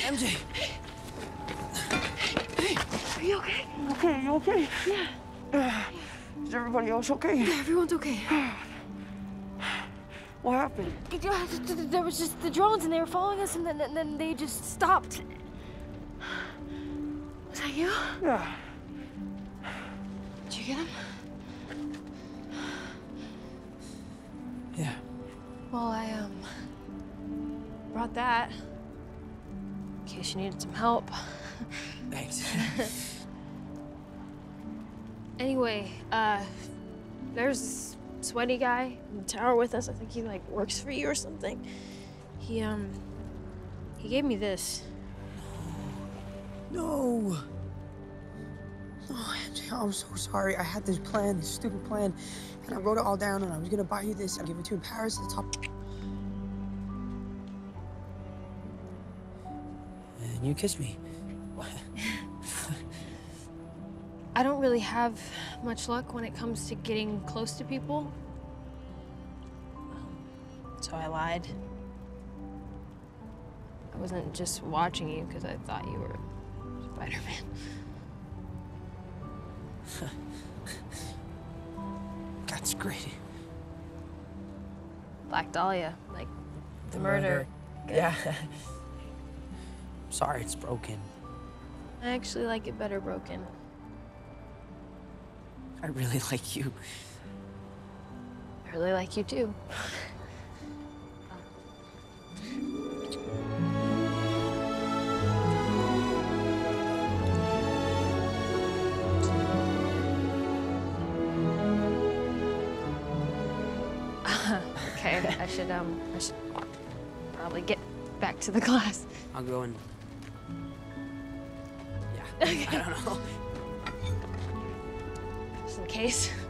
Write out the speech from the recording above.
MJ. Hey, are you okay? Okay, you okay? Yeah. Is everybody else okay? Yeah, everyone's okay. What happened? There was just the drones, and they were following us, and then they just stopped. Was that you? Yeah. Did you get him? Yeah. Well, I brought that in case you needed some help. Thanks. Anyway, there's this sweaty guy in the tower with us. I think he like works for you or something. He gave me this. No. Oh, MJ, I'm so sorry. I had this plan, this stupid plan, and I wrote it all down, and I was gonna buy you this and give it to you in Paris at the top. And you kissed me. I don't really have much luck when it comes to getting close to people. So I lied. I wasn't just watching you because I thought you were Spiderman. That's great. Black Dahlia, like the murder. Yeah. Sorry, it's broken. I actually like it better broken. I really like you. I really like you too. Okay, I should probably get back to the class. I'll go and... Yeah, Okay. I don't know. Just in case.